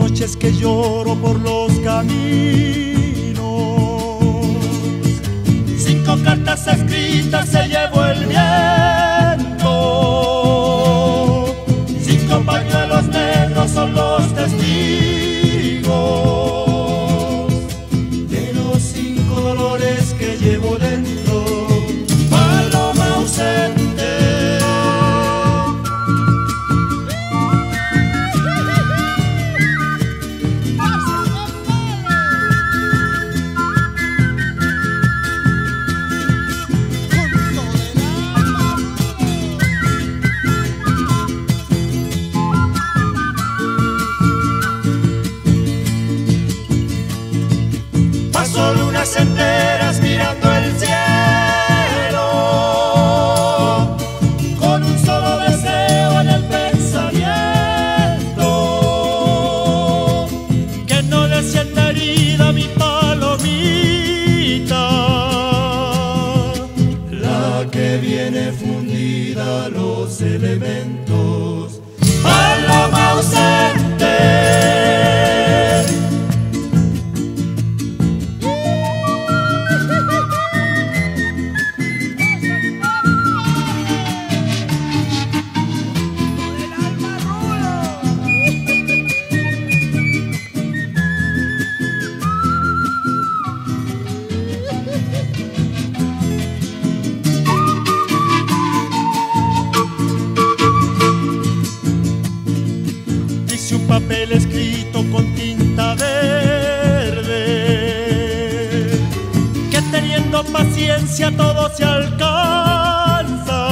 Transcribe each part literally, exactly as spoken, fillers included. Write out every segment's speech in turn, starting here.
noches que lloro por los caminos. Cinco cartas escritas se llevó el viento. Cinco pañuelos negros son los testigos de los cinco dolores que llevo dentro. Paloma ausente. Lunas enteras mirando el cielo, con un solo deseo en el pensamiento, que no le sienta herida mi palomita, la que viene fundida a los elementos. Paloma ausente. Papel escrito con tinta verde, que teniendo paciencia todo se alcanza.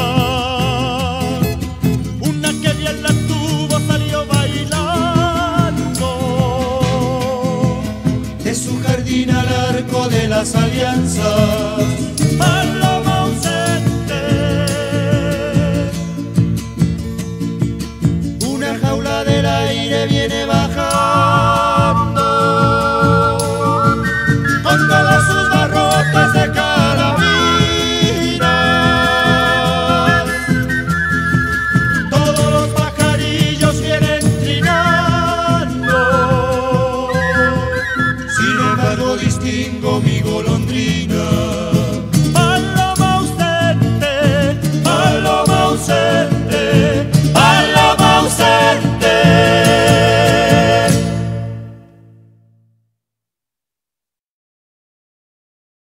Una que bien la tuvo salió bailando de su jardín al arco de las alianzas. Paloma ausente. Una jaula del aire viene bajando con todos sus barrotes de carabinas. Todos los pajarillos vienen trinando. Sin embargo distingo mi